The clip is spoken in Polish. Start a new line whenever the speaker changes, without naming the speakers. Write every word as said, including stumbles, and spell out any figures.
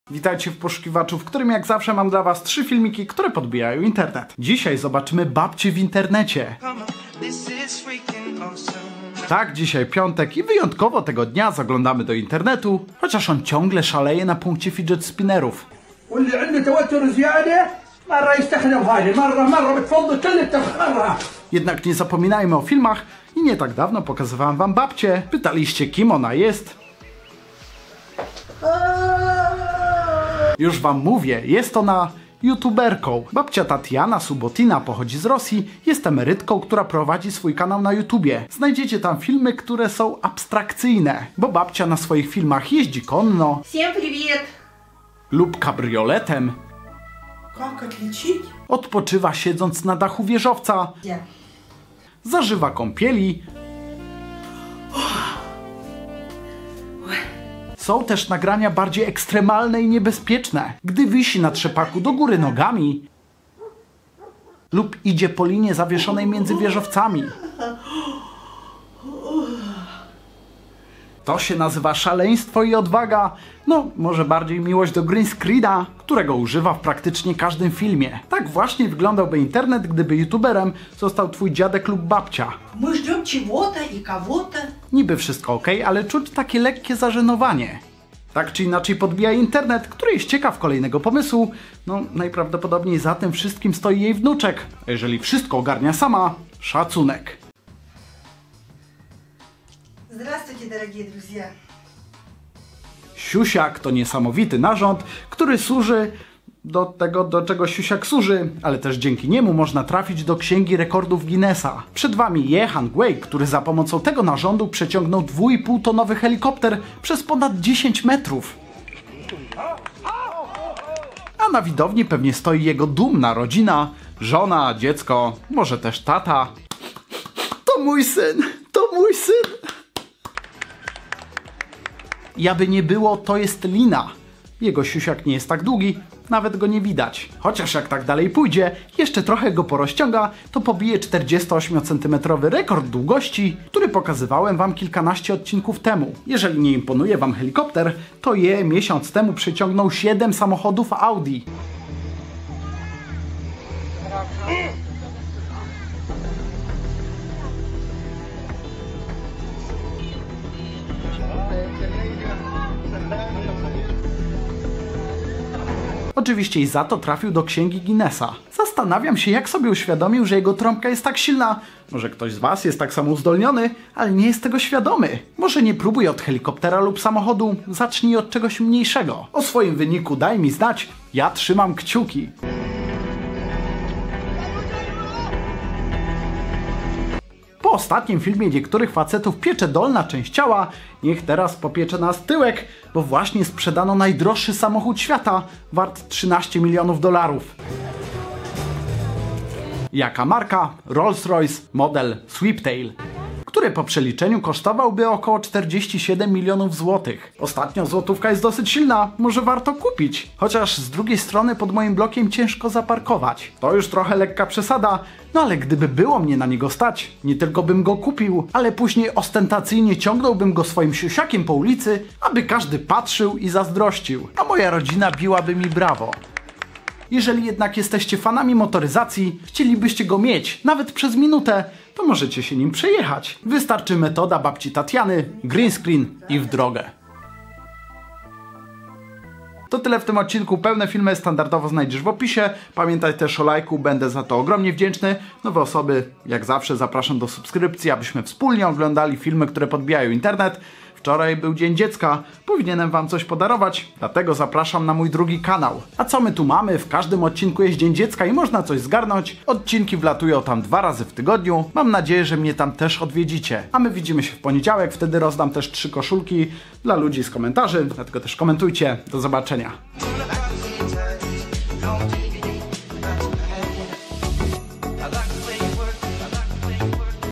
Witajcie w poszukiwaczu, w którym jak zawsze mam dla was trzy filmiki, które podbijają internet. Dzisiaj zobaczymy babci w internecie. Tak, dzisiaj piątek i wyjątkowo tego dnia zaglądamy do internetu, chociaż on ciągle szaleje na punkcie fidget spinnerów. Jednak nie zapominajmy o filmach i nie tak dawno pokazywałem wam babcię. Pytaliście, kim ona jest? Już wam mówię, jest ona youtuberką. Babcia Tatiana Subotina pochodzi z Rosji, jest emerytką, która prowadzi swój kanał na YouTubie. Znajdziecie tam filmy, które są abstrakcyjne, bo babcia na swoich filmach jeździ konno lub kabrioletem, odpoczywa siedząc na dachu wieżowca, zażywa kąpieli. Są też nagrania bardziej ekstremalne i niebezpieczne, gdy wisi na trzepaku do góry nogami lub idzie po linie zawieszonej między wieżowcami. To się nazywa szaleństwo i odwaga, no może bardziej miłość do green screena, którego używa w praktycznie każdym filmie. Tak właśnie wyglądałby internet, gdyby youtuberem został twój dziadek lub babcia.
My żdemy czegoś i kogoś.
Niby wszystko ok, ale czuć takie lekkie zażenowanie. Tak czy inaczej podbija internet, który jest ciekaw kolejnego pomysłu. No najprawdopodobniej za tym wszystkim stoi jej wnuczek. A jeżeli wszystko ogarnia sama, szacunek.
Здравствуйте, дорогие друзья.
Siusiak to niesamowity narząd, który służy do tego, do czego siusiak służy, ale też dzięki niemu można trafić do Księgi Rekordów Guinnessa. Przed wami Jehan Gwei, który za pomocą tego narządu przeciągnął dwa i pół tonowy helikopter przez ponad dziesięć metrów. A na widowni pewnie stoi jego dumna rodzina, żona, dziecko, może też tata. To mój syn, to mój syn. Jaby nie było, to jest Lina. Jego siusiak nie jest tak długi, nawet go nie widać. Chociaż jak tak dalej pójdzie, jeszcze trochę go porozciąga, to pobije czterdziestoośmiocentymetrowy rekord długości, który pokazywałem wam kilkanaście odcinków temu. Jeżeli nie imponuje wam helikopter, to je miesiąc temu przeciągnął siedem samochodów Audi. Oczywiście i za to trafił do Księgi Guinnessa. Zastanawiam się, jak sobie uświadomił, że jego trąbka jest tak silna. Może ktoś z was jest tak samo uzdolniony, ale nie jest tego świadomy. Może nie próbuj od helikoptera lub samochodu, zacznij od czegoś mniejszego. O swoim wyniku daj mi znać, ja trzymam kciuki. Po ostatnim filmie niektórych facetów piecze dolna część ciała, niech teraz popiecze nas tyłek, bo właśnie sprzedano najdroższy samochód świata, wart trzynaście milionów dolarów. Jaka marka? Rolls-Royce, model Swiftail, który po przeliczeniu kosztowałby około czterdzieści siedem milionów złotych. Ostatnio złotówka jest dosyć silna, może warto kupić. Chociaż z drugiej strony pod moim blokiem ciężko zaparkować. To już trochę lekka przesada, no ale gdyby było mnie na niego stać, nie tylko bym go kupił, ale później ostentacyjnie ciągnąłbym go swoim siusiakiem po ulicy, aby każdy patrzył i zazdrościł, a moja rodzina biłaby mi brawo. Jeżeli jednak jesteście fanami motoryzacji, chcielibyście go mieć, nawet przez minutę, to możecie się nim przejechać. Wystarczy metoda babci Tatiany, green screen i w drogę. To tyle w tym odcinku. Pełne filmy standardowo znajdziesz w opisie. Pamiętaj też o lajku, będę za to ogromnie wdzięczny. Nowe osoby, jak zawsze, zapraszam do subskrypcji, abyśmy wspólnie oglądali filmy, które podbijają internet. Wczoraj był Dzień Dziecka, powinienem wam coś podarować, dlatego zapraszam na mój drugi kanał. A co my tu mamy? W każdym odcinku jest Dzień Dziecka i można coś zgarnąć. Odcinki wlatują tam dwa razy w tygodniu. Mam nadzieję, że mnie tam też odwiedzicie. A my widzimy się w poniedziałek, wtedy rozdam też trzy koszulki dla ludzi z komentarzy, dlatego też komentujcie. Do zobaczenia.